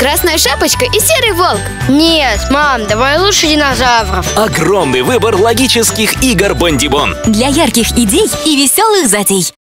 Красная шапочка и серый волк. Нет, мам, давай лучше динозавров. Огромный выбор логических игр Бондибон. Для ярких идей и веселых затей.